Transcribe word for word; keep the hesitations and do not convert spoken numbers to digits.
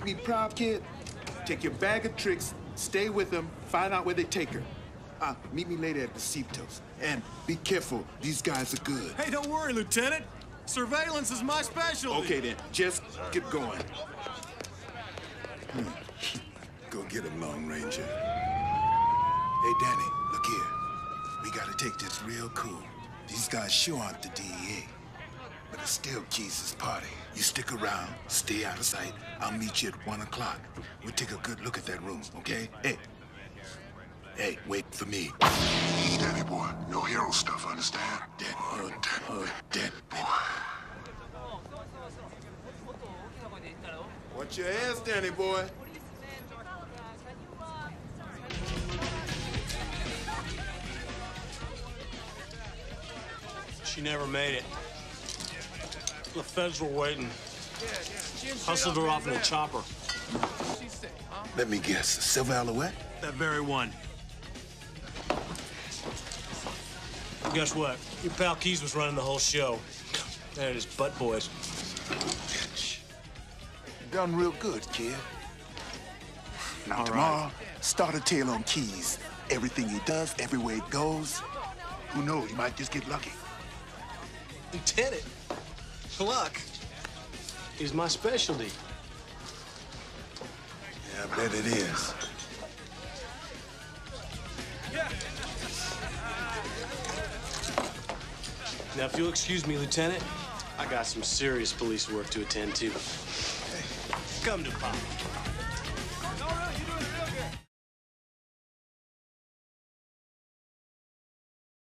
me proud, kid? Take your bag of tricks, stay with them, find out where they take her. Uh, meet me later at Besitos. And be careful, these guys are good. Hey, don't worry, Lieutenant. Surveillance is my specialty. Okay, then. Just get going. Hmm. Go get him, Lone Ranger. Hey, Danny, look here. We gotta take this real cool. These guys sure aren't the D E A. But it's still Keys' party. You stick around, stay out of sight. I'll meet you at one o'clock. We'll take a good look at that room, okay? Hey. Hey, wait for me. Danny boy, no hero stuff, understand? Dead, uh, uh, dead, boy. Watch your ass, Danny boy. She never made it. The feds were waiting. Hustled her off in a chopper. Let me guess, Silver Alouette? That very one. Guess what? Your pal Keys was running the whole show. And his butt boys. Bitch. You done real good, kid. Now All tomorrow, right. start a tale on Keys. Everything he does, everywhere he goes. Who knows, you might just get lucky. Lieutenant, luck is my specialty. Yeah, I bet it is. Now, if you'll excuse me, Lieutenant, I got some serious police work to attend to. Hey. Come to Pop.